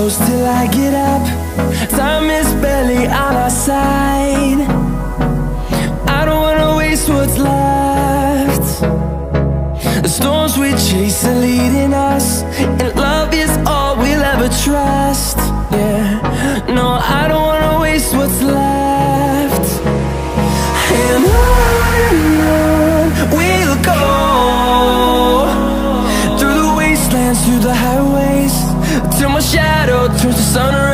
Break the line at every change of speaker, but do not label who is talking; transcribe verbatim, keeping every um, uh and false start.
close till I get up. Time is barely on our side. I don't wanna waste what's left. The storms we chase are leading us, and love is all we'll ever trust. Yeah, no, I don't wanna waste what's left. And on and on we'll go, through the wastelands, through the highways, till my shadow turns to sun rays.